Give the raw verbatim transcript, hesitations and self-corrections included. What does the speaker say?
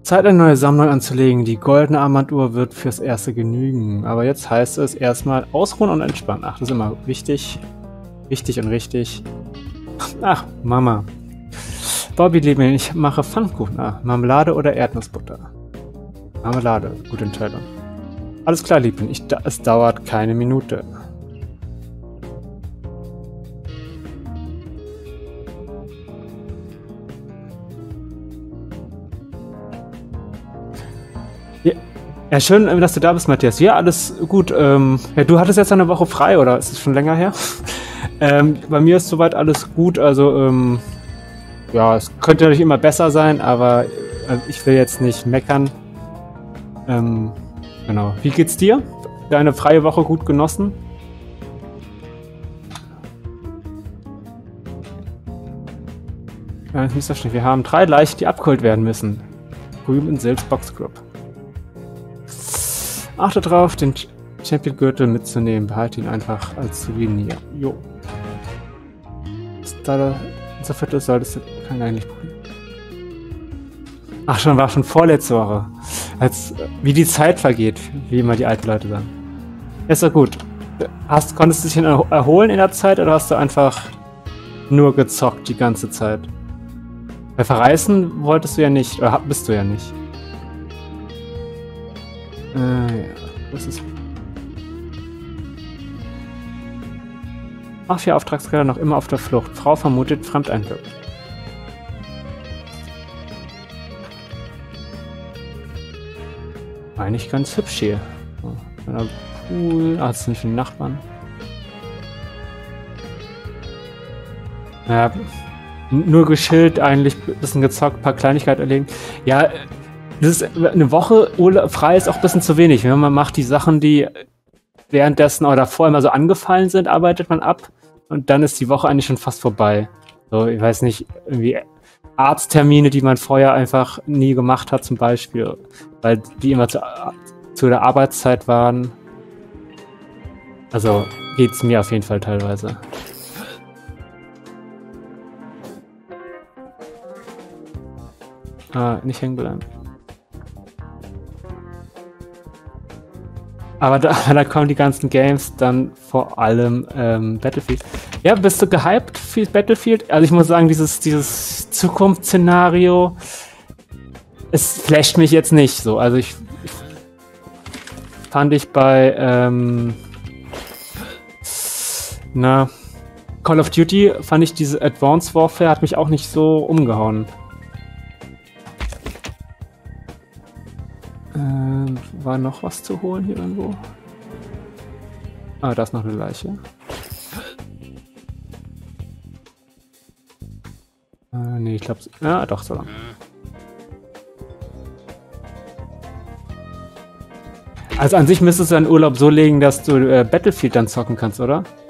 Zeit, eine neue Sammlung anzulegen. Die goldene Armbanduhr wird fürs Erste genügen. Aber jetzt heißt es erstmal ausruhen und entspannen. Ach, das ist immer wichtig. Wichtig und richtig. Ach, Mama. Bobby, Liebling, ich mache Pfannkuchen. Ah, Marmelade oder Erdnussbutter? Marmelade, gute Entscheidung. Alles klar, Liebling. Ich, es dauert keine Minute. Ja, schön, dass du da bist, Matthias. Ja, alles gut. Ähm, ja, du hattest jetzt eine Woche frei, oder ist es schon länger her? ähm, bei mir ist soweit alles gut. Also, ähm, ja, es könnte natürlich immer besser sein, aber äh, ich will jetzt nicht meckern. Ähm, genau. Wie geht's dir? Deine freie Woche gut genossen? Ja, das ist wir haben drei Leichen, die abgeholt werden müssen. Rüben in Sales Box Group. Achte darauf, den Champion-Gürtel mitzunehmen. Behalte ihn einfach als Souvenir. Jo. Da unser Viertel solltest du kann eigentlich probieren. Ach, schon war schon vorletzte Woche. Als, wie die Zeit vergeht, wie immer die alten Leute sagen. Ist doch gut. Hast, konntest du dich erholen in der Zeit oder hast du einfach nur gezockt die ganze Zeit? Weil verreisen wolltest du ja nicht, oder bist du ja nicht. Äh, ja, das ist... Mafia Auftragskiller noch immer auf der Flucht. Frau vermutet Fremdeinwirkung. Eigentlich ganz hübsch hier. Oh, Pool. Ah, das sind für die Nachbarn. Ja, nur geschillt, eigentlich ein bisschen gezockt, ein paar Kleinigkeiten erlegen. Ja, das ist eine Woche frei ist auch ein bisschen zu wenig. Wenn man macht die Sachen, die währenddessen oder davor immer so angefallen sind, arbeitet man ab und dann ist die Woche eigentlich schon fast vorbei. So, ich weiß nicht, irgendwie Arzttermine, die man vorher einfach nie gemacht hat zum Beispiel, weil die immer zu, zu der Arbeitszeit waren. Also geht's mir auf jeden Fall teilweise. Ah, nicht hängen bleiben. Aber da, da kommen die ganzen Games, dann vor allem ähm, Battlefield. Ja, bist du gehypt für Battlefield? Also ich muss sagen, dieses, dieses Zukunftsszenario, es flasht mich jetzt nicht so. Also ich, ich fand ich bei ähm, na, Call of Duty, fand ich diese Advanced Warfare, hat mich auch nicht so umgehauen. Ähm, war noch was zu holen hier irgendwo? Ah, da ist noch eine Leiche. Äh, nee, ich glaube... Ja, doch, so lang. Also an sich müsstest du deinen Urlaub so legen, dass du äh, Battlefield dann zocken kannst, oder?